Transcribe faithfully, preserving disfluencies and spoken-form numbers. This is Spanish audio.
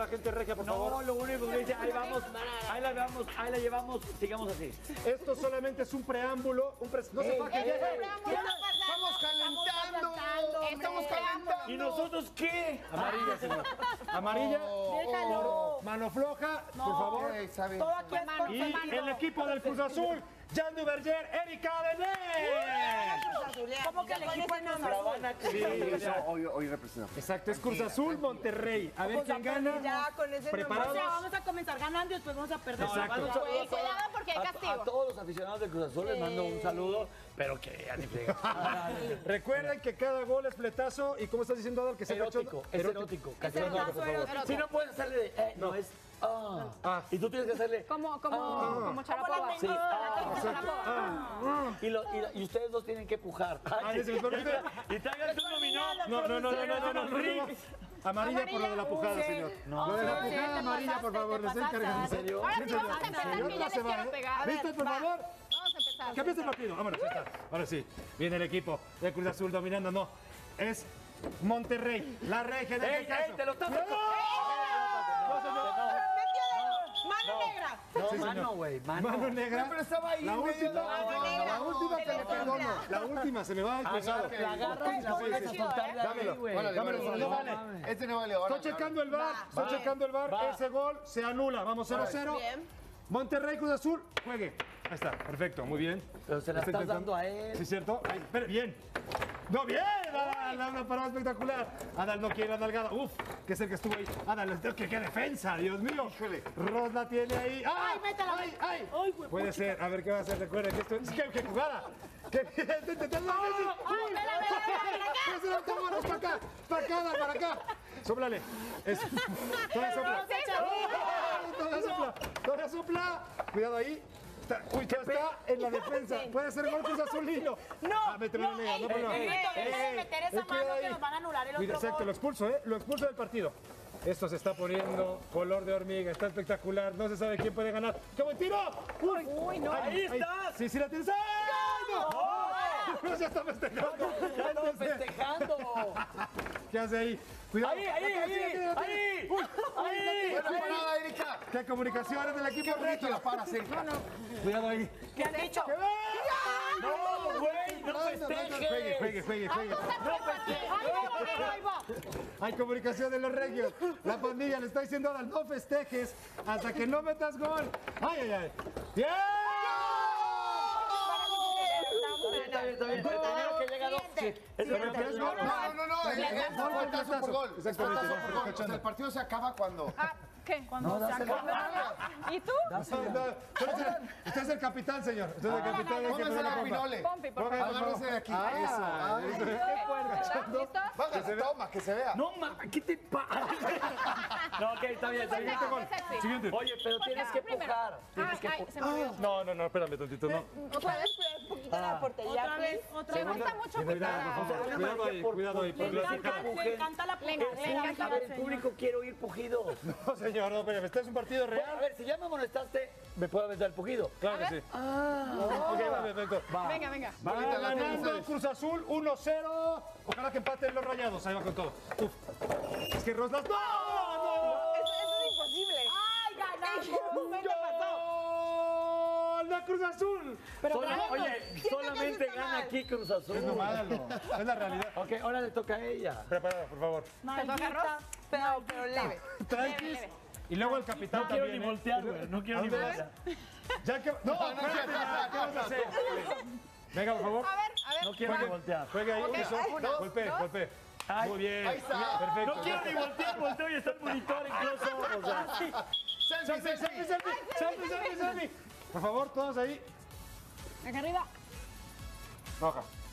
la gente regia, por No, favor? lo único que dice, ahí vamos, ahí la vamos, ahí la llevamos, sigamos así. Esto solamente es un preámbulo, un pre... No se faje. ¡Ey, estamos calentando! ¡Estamos calentando! ¿Y nosotros qué? Amarilla, señor. Amarilla. Déjalo. Mano floja, por No. favor. Ey, sabe. Todo aquí es por Y semana. el equipo del Cruz Azul, Jan Duverger, Erika Belén. ¿Cómo que el equipo no La van a Sí, o sea, Hoy, hoy representamos. exacto, es Cruz Azul, Monterrey. A ver quién gana. Ya, con ese ¿Preparados? nombre. O sea, vamos a comenzar ganando y después vamos a perder. Exacto. Mando un saludo a Pues, todos- cuidado porque hay a- castigo. A, todos los aficionados del Cruz Azul les mando un saludo, pero que ya ni friega. Recuerden que cada gol es fletazo y ¿cómo estás diciendo, Adal? Que se Erótico, es erótico. Casi no, erotazo, por favor. erótico. Si no puedes hacerle de, eh, no, es, ah. Ah. Y tú tienes que hacerle, Como, como, como Como Charapoba. la sí, ah. Ah, Y, lo- y, lo- y ustedes dos tienen que pujar. Ah, ese es por qué. Y traigan su dominó. No, no, no, no, no, no, no, no, no. Amarilla por lo de la pujada, Sí. señor. No, Lo de la sí, pujada te amarilla, por pasaste, favor, te le estoy pasaste. encargando. ¿En serio? Ahora sí En serio. vamos a empezar, Señor, que no ya les se va, quiero ¿eh? pegar. ¿Listos, por va. favor? Vamos a empezar. Que empiece el partido. Vámonos, ya está. Ahora sí. Viene el equipo de Cruz Azul dominando. No. Es Monterrey. La regia de ¡Ey, ey! ¡Te lo estás sacando! Mano negra. No, Sí, señor. mano, güey, mano. Mano negra. Pero estaba ahí. La en medio última. de la- Mano negra. La última que le perdono. La última se me va el cruzado. La agarras y la vuelves a soltar de ahí, Dámelo. güey. Órale, Dámelo, órale, no órale. vale. Este no vale ahora. Estoy checando el bar. Estoy Va. checando el bar. Va. Ese gol se anula. Vamos cero cero. Bien. Monterrey, Cruz Azul, juegue. Ahí está, perfecto, muy bien. Pero se la Estoy estás intentando- dando a él. Sí, cierto. Ay, pero bien. No, bien. Adal, una parada espectacular. Adal no quiere la nalgada. Uf, que es el que estuvo ahí. Adal, qué, qué defensa, Dios mío. Híjole. Ros la tiene ahí. ¡Ah! Ay, métela. ¡Ay, ay! Ay, güey. Puede ser, a ver qué va a hacer. Recuerden que esto es. ¡Qué, qué jugada! ¡Qué bien! ¡Te intentando Ay, vela, vela, vela, ¡Para acá! ¡Para acá! ¡Para acá! ¡Para acá! ¡Sóplale! Es... Todavía sopla. Todavía sopla. Todavía sopla. Cuidado ahí. Está, uy, ya está en la defensa. Puede ser gol Cruz Azulino. No, Ah, vete, no, vete, ey, no, no, no. ey, ey, Eh, deja de eh, meter esa eh, cuidado mano que ahí. nos van a anular el Cuida- otro Exacto, gol. lo expulso, ¿eh? Lo expulso del partido. Esto se está poniendo color de hormiga, está espectacular, no se sabe quién puede ganar. ¡Qué buen tiro! ¡Uy! Uy, no. ¡Ahí está! Sí, sí la tienes. ¡Ay, no! No, ya está festejando. ¡Ya estamos festejando! ¿Qué hace ahí? Cuidado. ¡Ahí, ahí, Acá, sí, ahí! la tiene, la tiene. ¡Ahí! Uy, ¡Ahí! Buena parada, Erika. ¡Qué comunicaciones del equipo Qué bonito la regio! para, Erika. Cuidado ahí. ¿Qué has dicho? ¡Qué bien! ¡No, güey! ¡No Juegue, festejes! juegue, juegue, juegue. ¡No festejes! ¡Ahí va, ahí va! Hay comunicación de los regios. La pandilla le está diciendo ahora, no festejes hasta que no metas gol. ¡Ay, ay, ay! ¡Bien! Está bien, está bien. El primero que llega a dos. Sí. Es Pero el ¿quieres gol? No, no, no. Es es Gol por faltazo por faltazo. gol. Es Exactamente. faltazo por gol. O sea, el partido se acaba cuando. Ah, ¿qué? Cuando se acaba. ¿Y tú? No, no, usted es el- usted es el capitán, señor. Usted es el capitán. hay que Póngase poner la la pompa. pinole. Pompi, por Póngase, favor. Agárrese de aquí. Ah, Eso. eso. ¿Listos? Bájale, toma, que se vea. No, ma, ¿qué te pasa? No, ok, está bien, está bien. Siguiente gol. Siguiente. Oye, pero tienes que pujar. Tienes que Ay, pujar. se me olvidó. No, no, no, espérame tantito, no. ¿Otra vez? Un poquito la portería, Otra vez, please. otra Me vez. gusta mucho Tiene verdad, por pujar. favor. Cuidado ahí, cuidado ahí. Le por la encanta, ceja. le encanta la Venga, pujada. venga, A ver, el público quiere oír pujido. No, señor, no, espérame. Este es un partido A real. ver, si ya me molestaste, me puedo aventar el pujido. Claro que sí. Ok, va, perfecto. Va. Venga, venga. Va Bonita la ganando tenis. Cruz Azul uno cero. Ojalá que empaten los rayados. Ahí va con todo. Uf. Es que Roslas. ¡No! ¡No! Eso, eso es imposible. ¡Ay, ganamos! ¿Qué pasó? ¡Gol de Cruz Azul! Pero Sola- ganamos. oye, Siento que solamente eso está gana mal. aquí Cruz Azul. Es normal, no. Es la realidad. Ok, ahora le toca a ella. Preparada, por favor. ¿Te toca arroz? Pero, pero leve. Tranquis. leve. Y luego el capitán No quiero también. ni ¿eh? voltear, güey. No quiero ni ¿A dónde voltear. Ya que. No, no, espérate, ya, ¿qué vas a hacer? Venga, por favor. A ver, a ver. No quiero ni voltear. Juegue ahí. Ok, Eso. uno, Golpe, dos. golpe. Ay, Muy bien. ahí está. Perfecto. No quiero ni voltear, volteo y está el monitor incluso. O sea, Selfie, Selfie, selfie, selfie. selfie. Selfie, selfie, selfie. Por favor, todos ahí. Acá arriba. Roja.